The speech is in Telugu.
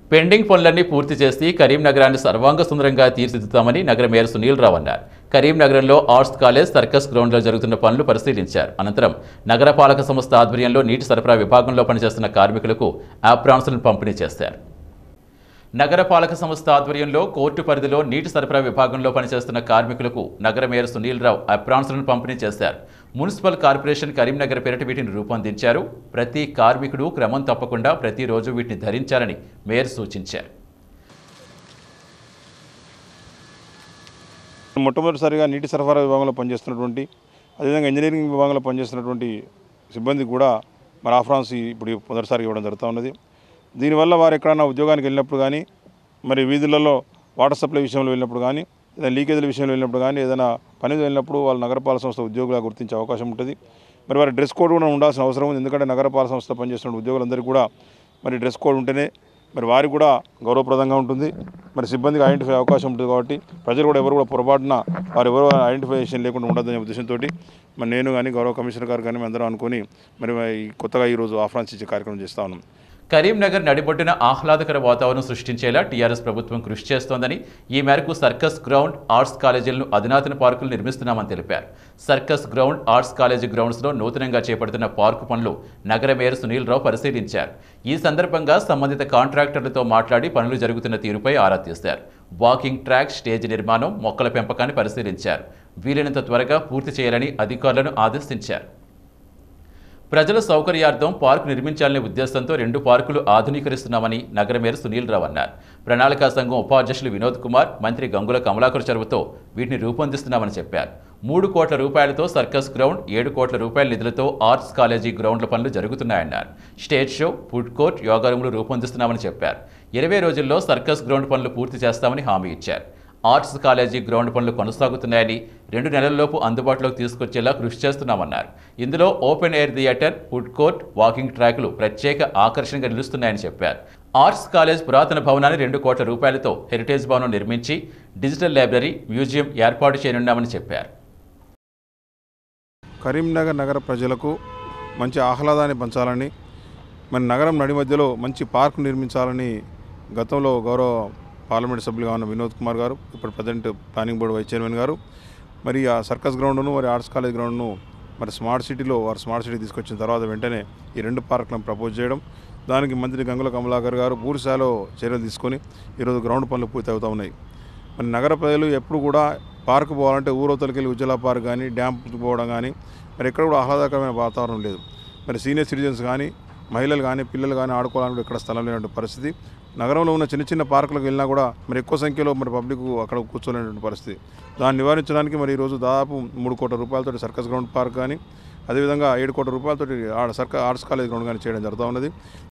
పెండింగ్ పనులన్నీ పూర్తి చేసి కరీంనగరాన్ని సర్వాంగ సుందరంగా తీర్చిదిద్దుతామని నగర మేయర్ సునీల్ రావు అన్నారు. కరీంనగరంలో ఆర్ట్స్ కాలేజ్, సర్కస్ గ్రౌండ్లో జరుగుతున్న పనులు పరిశీలించారు. అనంతరం నగరపాలక సంస్థ ఆధ్వర్యంలో నీటి సరఫరా విభాగంలో పనిచేస్తున్న కార్మికులకు ఆప్రాన్స్లను పంపిణీ చేశారు. నగరపాలక సంస్థ ఆధ్వర్యంలో కోర్టు పరిధిలో నీటి సరఫరా విభాగంలో పనిచేస్తున్న కార్మికులకు నగర మేయర్ సునీల్ రావు అప్రాన్స్లను పంపిణీ చేశారు. మున్సిపల్ కార్పొరేషన్ కరీంనగర్ పేరిట వీటిని రూపొందించారు. ప్రతి కార్మికుడు క్రమం తప్పకుండా ప్రతిరోజు వీటిని ధరించాలని మేయర్ సూచించారు. మొట్టమొదటిసారిగా నీటి సరఫరా విభాగంలో పనిచేస్తున్నటువంటి అదేవిధంగా ఇంజనీరింగ్ విభాగంలో పనిచేస్తున్నటువంటి సిబ్బంది కూడా మరి ఆఫ్రాన్స్ ఇప్పుడు మొదటిసారి ఇవ్వడం జరుగుతూ ఉన్నది. దీనివల్ల వారు ఎక్కడన్నా ఉద్యోగానికి వెళ్ళినప్పుడు కానీ, మరి వీధులలో వాటర్ సప్లై విషయంలో వెళ్ళినప్పుడు కానీ, ఏదైనా లీకేజీల విషయంలో వెళ్ళినప్పుడు కానీ, ఏదైనా పని వెళ్ళినప్పుడు వాళ్ళు నగరపాలక సంస్థ ఉద్యోగులుగా గుర్తించే అవకాశం ఉంటుంది. మరి వారి డ్రెస్ కోడ్ కూడా ఉండాల్సిన అవసరం ఉంది. ఎందుకంటే నగరపాలక సంస్థ పనిచేస్తున్న ఉద్యోగులందరికీ కూడా మరి డ్రెస్ కోడ్ ఉంటేనే మరి వారికి కూడా గౌరవప్రదంగా ఉంటుంది. మరి సిబ్బందికి ఐడెంటిఫై అవకాశం ఉంటుంది. కాబట్టి ప్రజలు కూడా ఎవరు కూడా పొరపాటున వారు ఎవరు ఐడెంటిఫికేషన్ లేకుండా ఉండదనే ఉద్దేశంతో మరి నేను కానీ గౌరవ కమిషనర్ గారు కానీ అందరం అనుకుని మరి కొత్తగా ఈరోజు ఆఫ్రాన్స్ ఇచ్చే కార్యక్రమం చేస్తా ఉన్నాం. కరీంనగర్ నడిబొడ్డున ఆహ్లాదకర వాతావరణం సృష్టించేలా టీఆర్ఎస్ ప్రభుత్వం కృషి చేస్తోందని, ఈ మేరకు సర్కస్ గ్రౌండ్, ఆర్ట్స్ కాలేజీలను అధునాతన పార్కులు నిర్మిస్తున్నామని తెలిపారు. సర్కస్ గ్రౌండ్, ఆర్ట్స్ కాలేజీ గ్రౌండ్స్లో నూతనంగా చేపడుతున్న పార్కు పనులు నగర మేయర్ సునీల్ రావు పరిశీలించారు. ఈ సందర్భంగా సంబంధిత కాంట్రాక్టర్లతో మాట్లాడి పనులు జరుగుతున్న తీరుపై ఆరా తీశారు. వాకింగ్ ట్రాక్, స్టేజ్ నిర్మాణం, మొక్కల పెంపకాన్ని పరిశీలించారు. వీలైనంత త్వరగా పూర్తి చేయాలని అధికారులను ఆదేశించారు. ప్రజల సౌకర్యార్థం పార్కు నిర్మించాలనే ఉద్దేశంతో 2 పార్కులు ఆధునీకరిస్తున్నామని నగర మేయర్ సునీల్ రావు అన్నారు. ప్రణాళికా సంఘం ఉపాధ్యక్షులు వినోద్ కుమార్, మంత్రి గంగుల కమలాకర్ చొరవతో వీటిని రూపొందిస్తున్నామని చెప్పారు. 3 కోట్ల రూపాయలతో సర్కస్ గ్రౌండ్, 7 కోట్ల రూపాయల నిధులతో ఆర్ట్స్ కాలేజీ గ్రౌండ్ల పనులు జరుగుతున్నాయన్నారు. Stage show, food court, yoga రూములు రూపొందిస్తున్నామని చెప్పారు. 20 రోజుల్లో సర్కస్ గ్రౌండ్ పనులు పూర్తి చేస్తామని హామీ ఇచ్చారు. ఆర్ట్స్ కాలేజీ గ్రౌండ్ పనులు కొనసాగుతున్నాయని, 2 నెలల్లోపు అందుబాటులోకి తీసుకొచ్చేలా కృషి చేస్తున్నామన్నారు. ఇందులో open air theatre, food court, walking ట్రాక్లు ప్రత్యేక ఆకర్షణగా నిలుస్తున్నాయని చెప్పారు. ఆర్ట్స్ కాలేజ్ పురాతన భవనాన్ని 2 కోట్ల రూపాయలతో హెరిటేజ్ భవనం నిర్మించి డిజిటల్ లైబ్రరీ, మ్యూజియం ఏర్పాటు చేయనున్నామని చెప్పారు. కరీంనగర్ నగర ప్రజలకు మంచి ఆహ్లాదాన్ని పంచాలని, మన నగరం నడి మధ్యలో మంచి పార్కు నిర్మించాలని గతంలో గౌరవ పార్లమెంట్ సభ్యులుగా ఉన్న వినోద్ కుమార్ గారు, ఇప్పుడు present planning board vice chairman గారు మరి ఆ సర్కస్ గ్రౌండ్ను, మరి ఆర్ట్స్ కాలేజ్ గ్రౌండ్ను మరి స్మార్ట్ సిటీ తీసుకొచ్చిన తర్వాత వెంటనే ఈ 2 పార్కులను ప్రపోజ్ చేయడం, దానికి మంత్రి గంగుల కమలాకర్ గారు పూర్తిస్థాయిలో చర్యలు తీసుకొని ఈరోజు గ్రౌండ్ పనులు పూర్తి అవుతూ ఉన్నాయి. మరి నగర ప్రజలు ఎప్పుడు కూడా పార్కు పోవాలంటే ఊరవతలకి వెళ్ళి ఉజ్జల పార్క్ కానీ, డ్యామ్ పోవడం కానీ, మరి ఎక్కడ కూడా ఆహ్లాదకరమైన వాతావరణం లేదు. మరి సీనియర్ సిటిజన్స్ కానీ, మహిళలు కానీ, పిల్లలు కానీ ఆడుకోవడానికి ఎక్కడ స్థలం లేనటువంటి పరిస్థితి. నగరంలో ఉన్న చిన్న పార్కులకు వెళ్ళినా కూడా మరి ఎక్కువ సంఖ్యలో మరి పబ్లిక్ అక్కడ కూర్చోలేనటువంటి పరిస్థితి. దాన్ని నివారించడానికి మరి ఈరోజు దాదాపు 3 కోట్ల రూపాయలతో సర్కస్ గ్రౌండ్ పార్క్ కానీ, అదేవిధంగా 7 కోట్ల రూపాయలతో ఆర్ట్స్ కాలేజ్ గ్రౌండ్ కానీ చేయడం జరుగుతూ ఉన్నది.